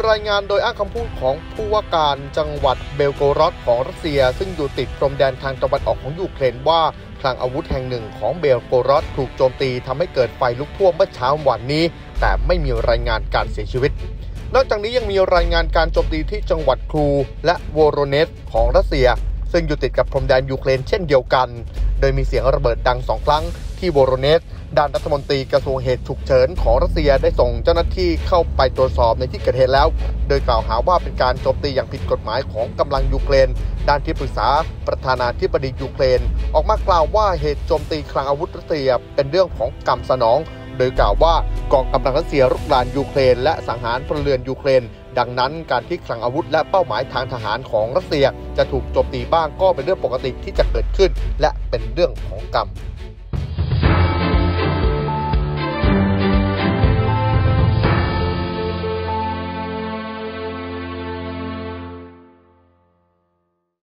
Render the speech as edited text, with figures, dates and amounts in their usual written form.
รายงานโดยอ้างคำพูดของผู้ว่าการจังหวัดเบลโกรอดของรัสเซียซึ่งอยู่ติดพรมแดนทางตะวันออกของยูเครนว่าคลังอาวุธแห่งหนึ่งของเบลโกรอดถูกโจมตีทำให้เกิดไฟลุกท่วมเมื่อเช้าวันนี้แต่ไม่มีรายงานการเสียชีวิตนอกจากนี้ยังมีรายงานการโจมตีที่จังหวัดครูและโวโรเนสของรัสเซียซึ่งอยู่ติดกับพรมแดนยูเครนเช่นเดียวกันโดยมีเสียงระเบิดดัง2 ครั้งที่โวโรเนสด้านรัฐมนตรีกระทรวงเหตุฉุกเฉินของรัสเซียได้ส่งเจ้าหน้าที่เข้าไปตรวจสอบในที่เกิดเหตุแล้วโดยกล่าวหาว่าเป็นการโจมตีอย่างผิดกฎหมายของกำลังยูเครนด้านที่ปรึกษาประธานาธิบดียูเครนออกมากล่าวว่าเหตุโจมตีคลังอาวุธรัสเซียเป็นเรื่องของกรรมสนองโดยกล่าวว่ากองกำลังรัสเซียรุกรานยูเครนและสังหารพลเรือนยูเครนดังนั้นการที่คลังอาวุธและเป้าหมายทางทหารของรัสเซียจะถูกโจมตีบ้างก็เป็นเรื่องปกติที่จะเกิดขึ้นและเป็นเรื่องของกรรม